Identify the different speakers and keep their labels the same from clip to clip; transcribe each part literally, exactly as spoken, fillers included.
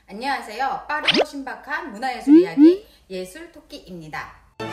Speaker 1: 안녕하세요. 빠르고 신박한 문화예술 이야기 예술토끼입니다.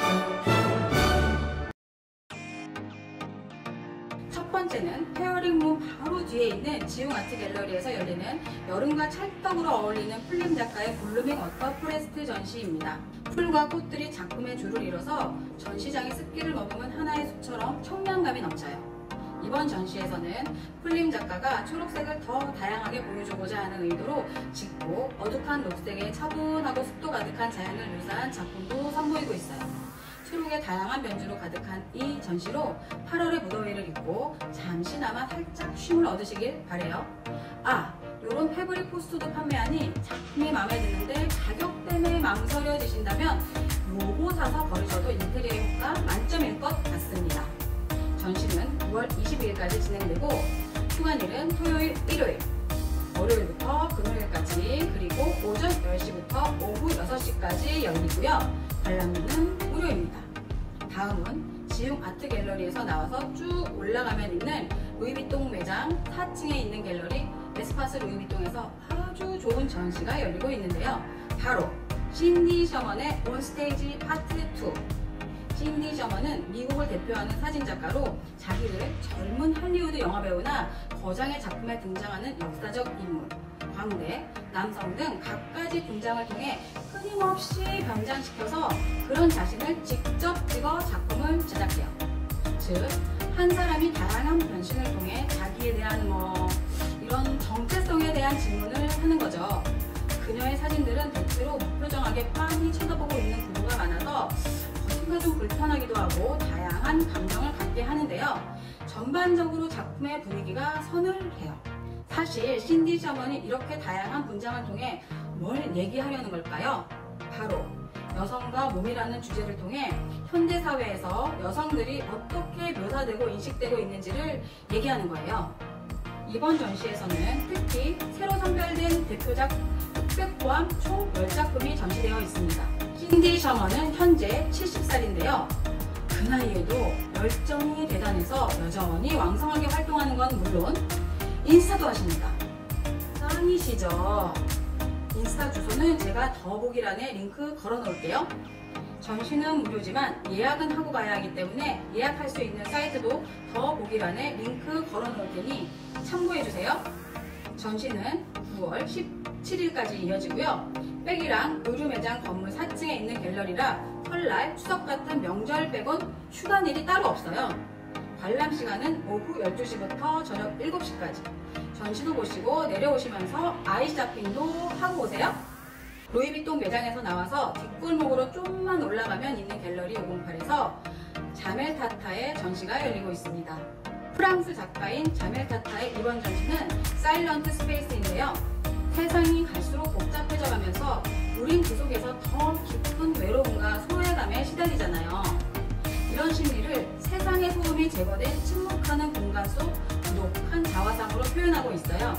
Speaker 1: 첫 번째는 페어링룸 바로 뒤에 있는 지웅 아트 갤러리에서 열리는 여름과 찰떡으로 어울리는 풀림 작가의 블루밍 워터 포레스트 전시입니다. 풀과 꽃들이 작품의 줄을 이뤄서 전시장의 습기를 머금은 하나의 숲처럼 청량감이 넘쳐요. 이번 전시에서는 풀림 작가가 초록색을 더 다양하게 보여주고자 하는 의도로 짙고 어둑한 녹색의 차분하고 습도 가득한 자연을 묘사한 작품도 선보이고 있어요. 초록의 다양한 변주로 가득한 이 전시로 팔월의 무더위를 잊고 잠시나마 살짝 쉼을 얻으시길 바래요. 아! 요런 패브릭 포스터도 판매하니 작품이 마음에 드는데 가격 때문에 망설여지신다면 요거 사서 버리셔도 인테리어 효과 만점일 것 같습니다. 전시는 구월 이십이일까지 진행되고 휴관일은 토요일, 일요일, 월요일부터 금요일까지 그리고 오전 열 시부터 오후 여섯 시까지 열리고요. 관람료는 무료입니다. 다음은 지웅 아트 갤러리에서 나와서 쭉 올라가면 있는 루이비통 매장 사 층에 있는 갤러리 에스파스 루이비통에서 아주 좋은 전시가 열리고 있는데요. 바로 신디 셔먼의 온스테이지 파트 투. 신디 셔먼은 미국을 대표하는 사진작가로 자기를 젊은 할리우드 영화배우나 거장의 작품에 등장하는 역사적 인물, 광대, 남성 등 각가지 분장을 통해 끊임없이 변장시켜서 그런 자신을 직접 찍어 작품을 제작해요. 즉, 한 사람이 다양한 변신을 통해 자기에 대한 뭐 이런 정체성에 대한 질문을 하는 거죠. 그녀의 사진들은 대체로 무표정하게 빤히 쳐다보고 있는 구도가 많아서 겉가 좀 불편하기도 하고 다양한 감정을 갖게 하는데요. 전반적으로 작품의 분위기가 서늘해요. 사실 신디 셔먼이 이렇게 다양한 분장을 통해 뭘 얘기하려는 걸까요? 바로 여성과 몸이라는 주제를 통해 현대사회에서 여성들이 어떻게 묘사되고 인식되고 있는지를 얘기하는 거예요. 이번 전시에서는 특히 새로 선별된 대표작 흑백 포함 총 열 작품이 전시되어 있습니다. 신디 셔먼은 현재 칠십 살인데요. 그 나이에도 열정이 대단해서 여전히 왕성하게 활동하는 건 물론 인스타도 하십니다. 짱이시죠? 인스타 주소는 제가 더보기란에 링크 걸어 놓을게요. 전시는 무료지만 예약은 하고 가야 하기 때문에 예약할 수 있는 사이트도 더보기란에 링크 걸어 놓을 테니 참고해주세요. 전시는 구월 십칠일까지 이어지고요. 백이랑 의류매장 건물 사 층에 있는 갤러리라 설날, 추석 같은 명절 빼곤 휴관일이 따로 없어요. 관람 시간은 오후 열두 시부터 저녁 일곱 시까지. 전시도 보시고 내려오시면서 아이 쇼핑도 하고 오세요. 루이비통 매장에서 나와서 뒷골목으로 좀만 올라가면 있는 갤러리 오공팔에서 자멜 타타의 전시가 열리고 있습니다. 프랑스 작가인 자멜 타타의 이번 전시는 사일런트 스페이스인데요. 세상이 갈수록 복잡해져가면서 우린 그 속에서 더 깊은 외로움과 소외감에 시달리잖아요. 이런 심리를 세상의 소음이 제거된 침묵하는 공간 속 고독한 자화상으로 표현하고 있어요.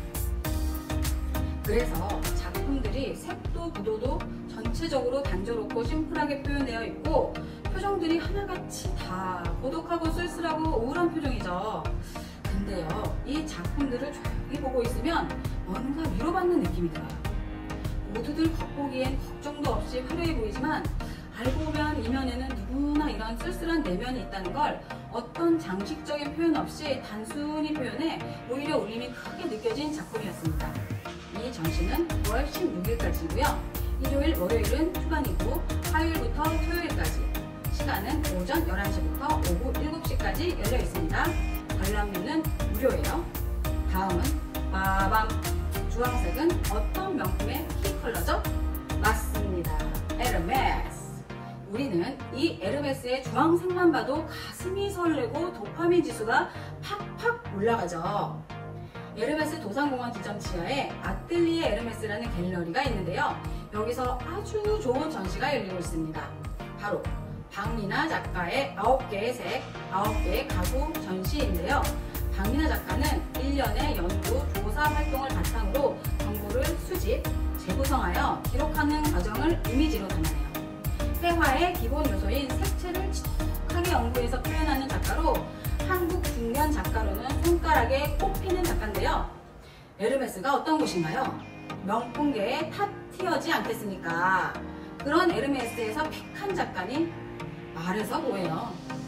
Speaker 1: 그래서 작품들이 색도 구도도 전체적으로 단조롭고 심플하게 표현되어 있고 표정들이 하나같이 다 고독하고 쓸쓸하고 우울한 표정이죠. 근데요, 이 작품들을 조용히 보고 있으면 뭔가 위로받는 느낌이 들어요. 모두들 겉보기엔 걱정도 없이 화려해 보이지만 알고 보면 이면에는 누구나 이런 쓸쓸한 내면이 있다는 걸 어떤 장식적인 표현 없이 단순히 표현해 오히려 울림이 크게 느껴진 작품이었습니다. 이 전시는 구월 십육일까지고요. 일요일, 월요일은 휴관이고 화요일부터 토요일까지. 시간은 오전 열한 시부터 오후 일곱 시까지 열려 있습니다. 관람료는 무료예요. 다음은 빠밤! 주황색은 어떤 명품의 키 컬러죠? 맞습니다. 에르메스! 우리는 이 에르메스의 주황색만 봐도 가슴이 설레고 도파민 지수가 팍팍 올라가죠. 에르메스 도산공원 지점 지하에 아뜰리에 에르메스라는 갤러리가 있는데요. 여기서 아주 좋은 전시가 열리고 있습니다. 바로 박미나 작가의 아홉 개의 색, 아홉 개의 가구 전시인데요. 박미나 작가는 일 년의 연구, 조사 활동을 바탕으로 정보를 수집, 재구성하여 기록하는 과정을 이미지로 담아내요. 회화의 기본 요소인 색채를 지독하게 연구해서 표현하는 작가로 한국 중년 작가로는 손가락에 꼽히는 작가인데요. 에르메스가 어떤 곳인가요? 명품계의 탑 티어지 않겠습니까? 그런 에르메스에서 픽한 작가니 말해서 뭐예요?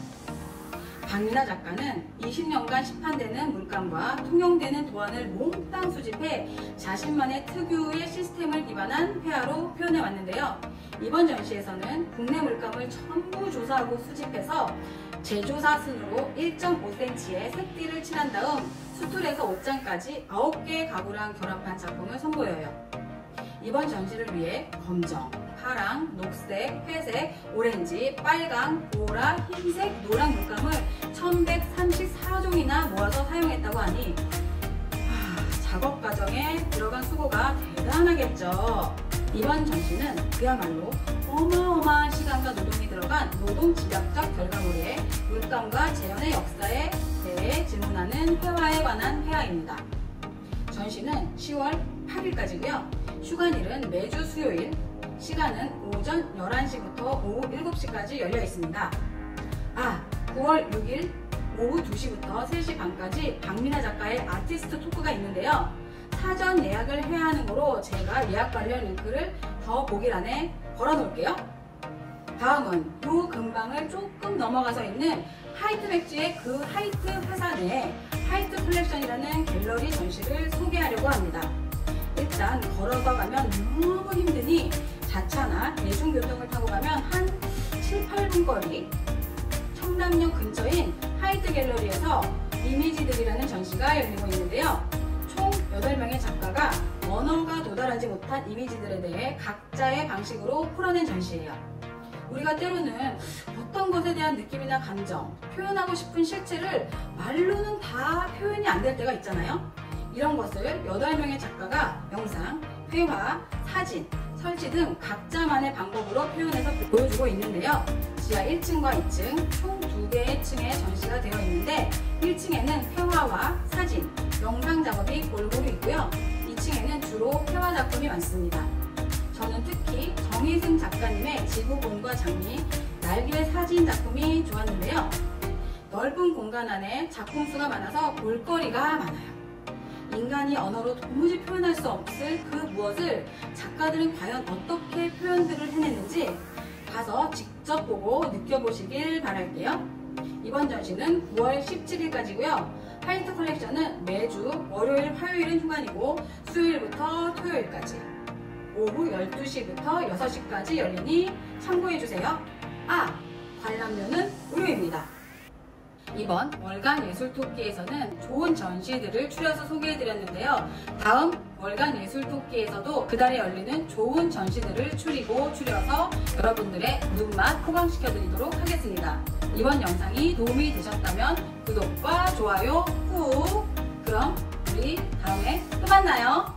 Speaker 1: 박미나 작가는 이십 년간 시판되는 물감과 통용되는 도안을 몽땅 수집해 자신만의 특유의 시스템을 기반한 회화로 표현해 왔는데요. 이번 전시에서는 국내 물감을 전부 조사하고 수집해서 제조사 순으로 일 점 오 센티미터의 색띠를 칠한 다음 수틀에서 옷장까지 아홉 개의 가구랑 결합한 작품을 선보여요. 이번 전시를 위해 검정, 파랑, 녹색, 회색, 오렌지, 빨강, 보라, 흰색, 노랑 물감을 천백삼십사 종이나 모아서 사용했다고 하니 하, 작업 과정에 들어간 수고가 대단하겠죠. 이번 전시는 그야말로 어마어마한 시간과 노동이 들어간 노동 집약적 결과물에 물감과 재현의 역사에 대해 질문하는 회화에 관한 회화입니다. 전시는 시월 팔일까지고요. 휴관일은 매주 수요일, 시간은 오전 열한 시부터 오후 일곱 시까지 열려 있습니다. 아, 구월 육일 오후 두 시부터 세 시 반까지 박미나 작가의 아티스트 토크가 있는데요. 사전 예약을 해야 하는 거로 제가 예약 관련 링크를 더보기란에 걸어 놓을게요. 다음은 요 근방을 조금 넘어가서 있는 하이트 맥주의 그 하이트 회사 내에 하이트 컬렉션이라는 갤러리 전시를 소개하려고 합니다. 일단 걸어서 가면 너무 힘드니 자차나 대중교통을 타고 가면 한 칠, 팔 분 거리, 청담역 근처인 하이트 갤러리에서 이미지들이라는 전시가 열리고 있는데요. 총 여덟 명의 작가가 언어가 도달하지 못한 이미지들에 대해 각자의 방식으로 풀어낸 전시예요. 우리가 때로는 어떤 것에 대한 느낌이나 감정, 표현하고 싶은 실체를 말로는 다 표현이 안 될 때가 있잖아요. 이런 것을 여덟 명의 작가가 영상, 회화, 사진, 설치 등 각자만의 방법으로 표현해서 보여주고 있는데요. 지하 일 층과 이 층 총 두 개의 층에 전시가 되어 있는데 일 층에는 회화와 사진, 영상 작업이 골고루 있고요. 이 층에는 주로 회화 작품이 많습니다. 저는 특히 정희승 작가님의 지구본과 장미, 날개의 사진 작품이 좋았는데요. 넓은 공간 안에 작품 수가 많아서 볼거리가 많아요. 인간이 언어로 도무지 표현할 수 없을 그 무엇을 작가들은 과연 어떻게 표현들을 해냈는지 가서 직접 보고 느껴보시길 바랄게요. 이번 전시는 구월 십칠일까지고요. 하이트 컬렉션은 매주 월요일, 화요일은 휴관이고 수요일부터 토요일까지 오후 열두 시부터 여섯 시까지 열리니 참고해주세요. 아! 관람료는 무료입니다. 이번 월간 예술 토끼에서는 좋은 전시들을 추려서 소개해드렸는데요. 다음 월간 예술 토끼에서도 그달에 열리는 좋은 전시들을 추리고 추려서 여러분들의 눈맛 호강시켜드리도록 하겠습니다. 이번 영상이 도움이 되셨다면 구독과 좋아요 꾹! 그럼 우리 다음에 또 만나요.